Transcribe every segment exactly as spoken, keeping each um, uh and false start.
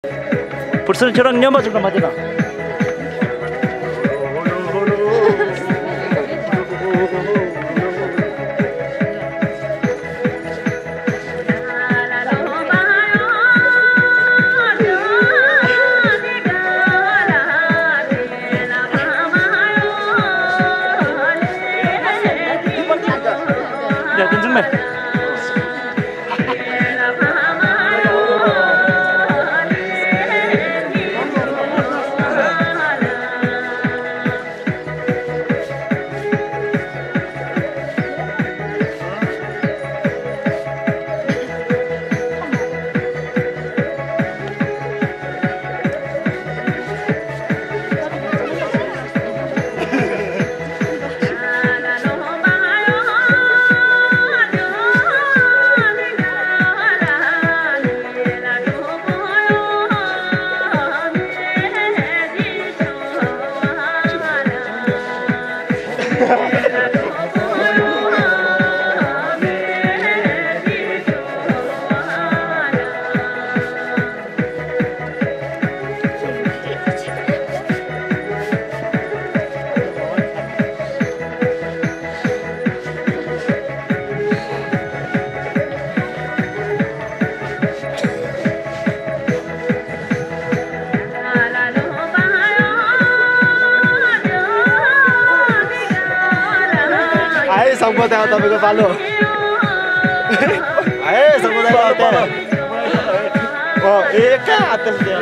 불쏘는 저랑 넘어진 거 맞잖아. 야, 괜찮네. आए सम्पदा तपाईको पालो आए सम्पदा पालो ओ एक हात दियो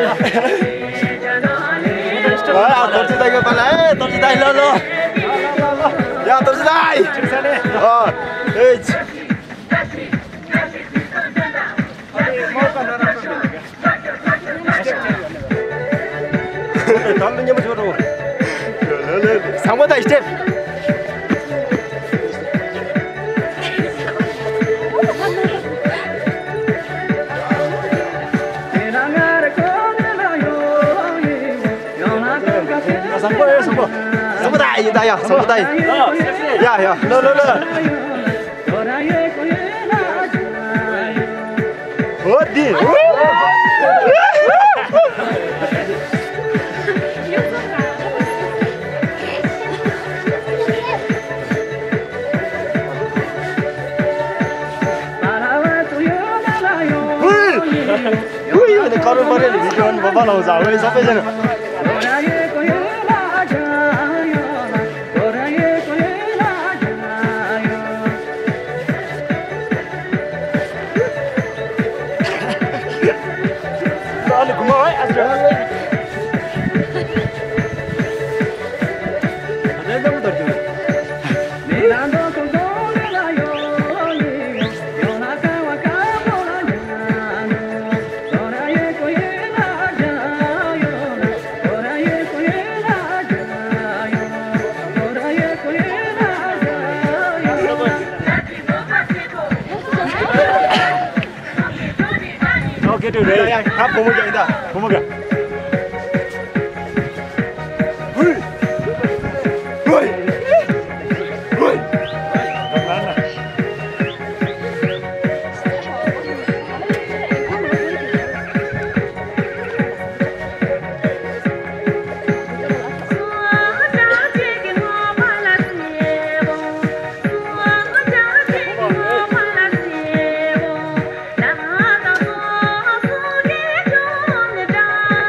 आ तर्सी दाइको पालो ए तर्सी दाइ ल ल या तर्सी दाइ अ ए 담는 녀모 저러 सम्पदा स्टेप सम्पदा सम्पदा सम्पदा यो दाइ सम्पदा या या ल ल ल हो दि उई अनि करो परे नि भिडियो बनाउँछ हामी सबैजना अलि घुमाउ है आज Oke tuh, udah ya. Hap, mau gak kita? Mau gak? Hui, hui, hui. Mana? Down.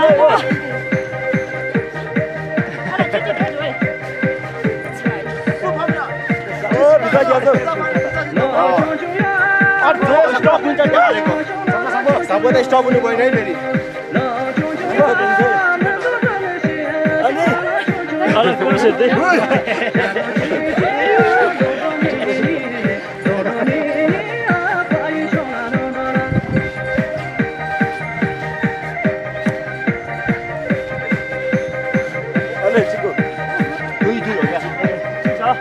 Sampai stop ni boleh naik ni. Alah, kau sedih. Alah, cikgu. Dui dulu ya. Ciao.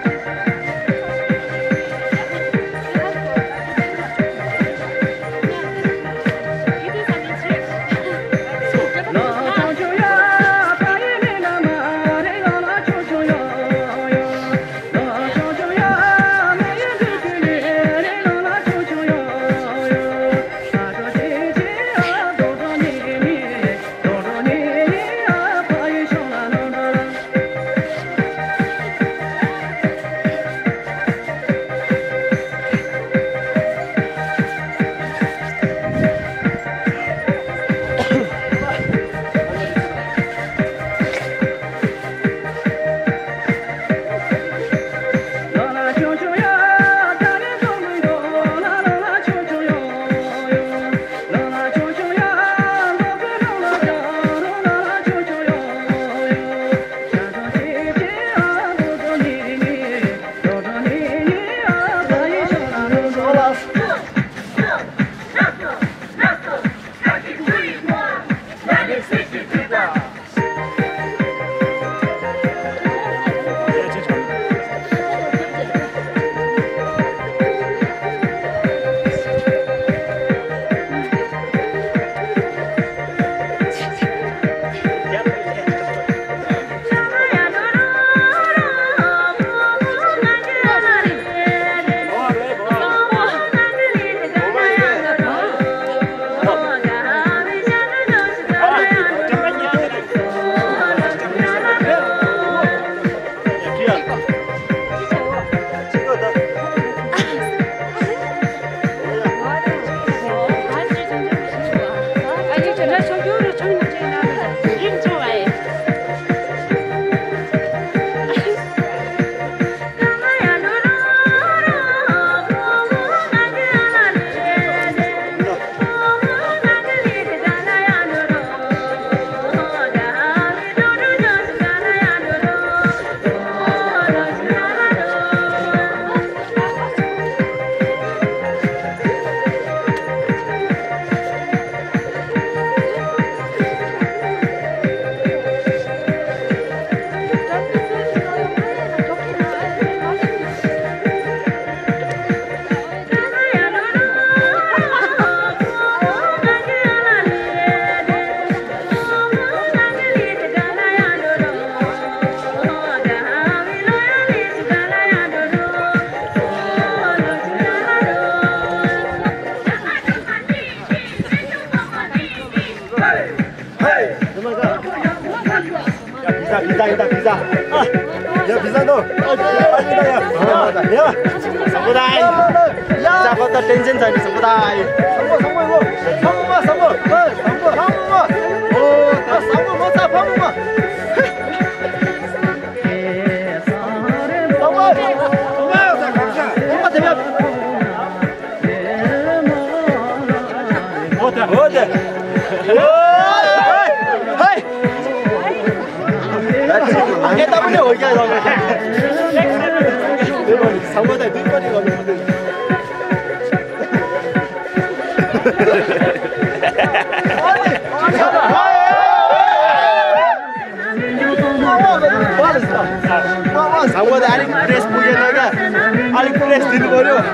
Pizza, kita pizza. Ah, ya pizza tu. Ya, ya. Samudai. Ya, kau tak tension saja samudai. Sambo, sambo itu. Sambo mah, sambo. Sambo, sambo mah. Oh, tak sambo mah, tak sambo mah. Sambo. Sambo, tak kerja. Sambo tidak. Oh, tak. Oh, tak. Kita punya orang yang ramai. Sama dah, dua kali ramai. Sama dah, alik press punya naga, alik press di luar tu.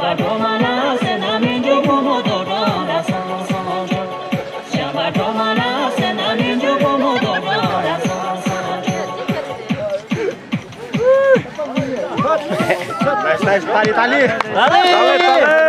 Nice, nice. Tali, tali. Tali.